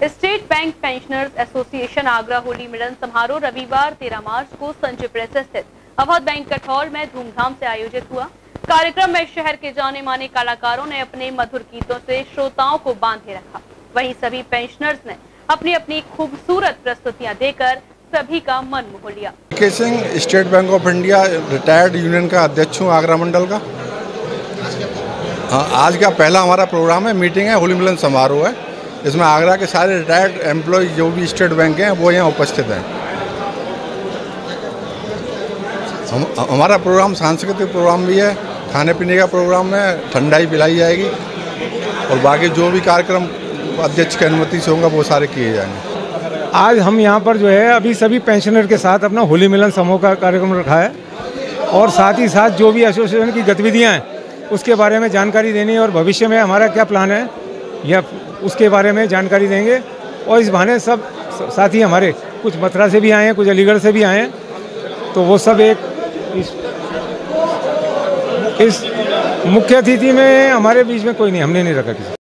State Bank pensioners association Agra Holi मिलन समारोह रविवार 13 मार्च को संजय प्रेस स्थित अवध बैंक्वेट हॉल में धूमधाम से आयोजित हुआ। कार्यक्रम में शहर के जाने माने कलाकारों ने अपने मधुर गीतों से श्रोताओं को बांधे रखा। वहीं सभी पेंशनर्स ने अपनी अपनी खूबसूरत प्रस्तुतियां देकर सभी का मन मोह लिया। K Singh, State Bank of India retired union का अध्यक्ष हूँ आगरा मंडल का। हाँ, आज का पहला हमारा प्रोग्राम है, मीटिंग है, होली मिलन समारोह है। इसमें आगरा के सारे रिटायर्ड एम्प्लॉय जो भी स्टेट बैंक हैं वो यहाँ उपस्थित हैं। हमारा प्रोग्राम सांस्कृतिक प्रोग्राम भी है, खाने पीने का प्रोग्राम है, ठंडाई पिलाई जाएगी और बाकी जो भी कार्यक्रम अध्यक्ष की अनुमति से होगा वो सारे किए जाएंगे। आज हम यहाँ पर जो है अभी सभी पेंशनर के साथ अपना होली मिलन समूह का कार्यक्रम रखा है और साथ ही साथ जो भी एसोसिएशन की गतिविधियाँ हैं उसके बारे में जानकारी देनी है और भविष्य में हमारा क्या प्लान है या उसके बारे में जानकारी देंगे। और इस बहाने सब साथी हमारे कुछ मथुरा से भी आए हैं, कुछ अलीगढ़ से भी आए हैं, तो वो सब एक इस मुख्य अतिथि में हमारे बीच में कोई नहीं, हमने नहीं रखा किसी।